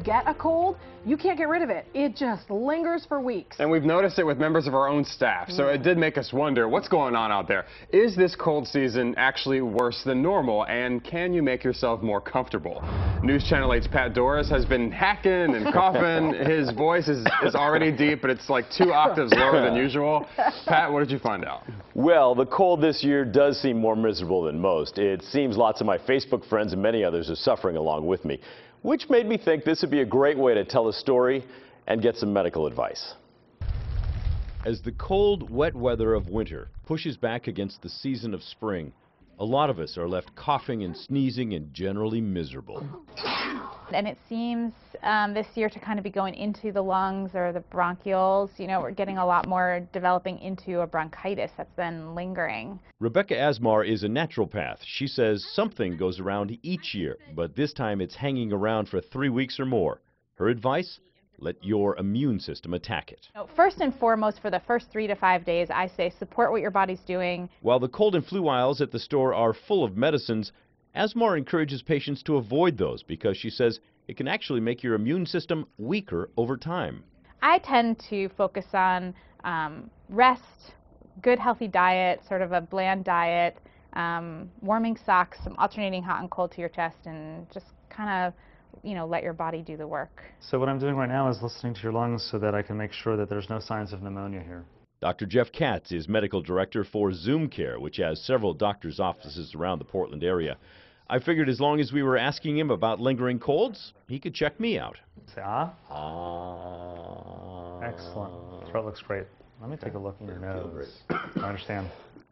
get a cold, you can't get rid of it. It just lingers for weeks. And we've noticed it with members of our own staff, so it did make us wonder what's going on out there. Is this cold season actually worse than normal, and can you make yourself more comfortable? News Channel 8's Pat Doris has been hacking and coughing. His voice is already deep, but it's like 2 octaves lower than usual. Pat, what did you find out? Well, the cold this year does seem more miserable than most. It seems lots of my Facebook friends and many others are suffering along with me, which made me think this would be a great way to tell a story and get some medical advice. As the cold, wet weather of winter pushes back against the season of spring, a lot of us are left coughing and sneezing and generally miserable. And it seems this year to kind of be going into the lungs or the bronchioles. You know, we're getting a lot more developing into a bronchitis that's then lingering. Rebecca Asmar is a naturopath. She says something goes around each year, but this time it's hanging around for 3 weeks or more. Her advice? Let your immune system attack it. First and foremost, for the first 3 to 5 days, I say support what your body's doing. While the cold and flu aisles at the store are full of medicines, Asmar encourages patients to avoid those because she says it can actually make your immune system weaker over time. I tend to focus on rest, good healthy diet, sort of a bland diet, warming socks, some alternating hot and cold to your chest, and just kind of let your body do the work. So what I'm doing right now is listening to your lungs so that I can make sure that there's no signs of pneumonia here. Dr. Jeff Katz is medical director for Zoom Care, which has several doctors' offices around the Portland area. I figured as long as we were asking him about lingering colds, he could check me out. Say ah. Excellent. Throat looks great. Let me take a look in your nose. I understand.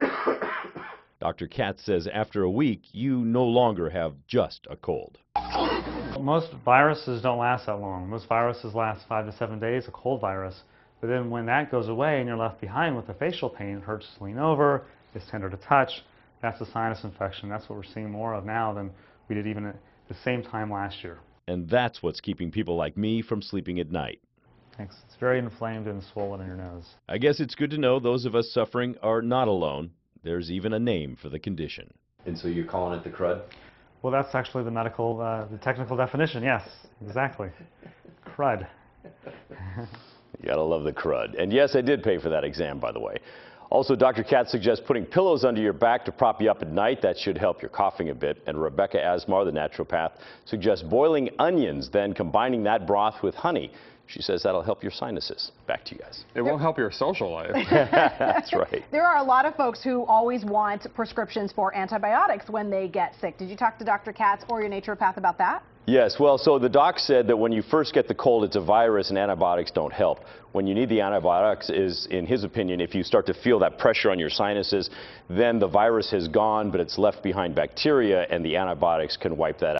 Dr. Katz says after a week, you no longer have just a cold. Most viruses don't last that long. Most viruses last 5 to 7 days, a cold virus. But then when that goes away and you're left behind with the facial pain, it hurts to lean over, it's tender to touch, that's a sinus infection. That's what we're seeing more of now than we did even at the same time last year. And that's what's keeping people like me from sleeping at night. Thanks. It's very inflamed and swollen in your nose. I guess it's good to know those of us suffering are not alone. There's even a name for the condition. And so you're calling it the crud? Well, that's actually the medical, the technical definition. Yes, exactly. Crud. You gotta love the crud. And yes, I did pay for that exam, by the way. Also, Dr. Katz suggests putting pillows under your back to prop you up at night. That should help your coughing a bit. And Rebecca Asmar, the naturopath, suggests boiling onions, then combining that broth with honey. She says that'll help your sinuses. Back to you guys. It won't help your social life. That's right. There are a lot of folks who always want prescriptions for antibiotics when they get sick. Did you talk to Dr. Katz or your naturopath about that? Yes, well, so the doc said that when you first get the cold, it's a virus and antibiotics don't help. When you need the antibiotics is, in his opinion, if you start to feel that pressure on your sinuses, then the virus has gone, but it's left behind bacteria, and the antibiotics can wipe that out.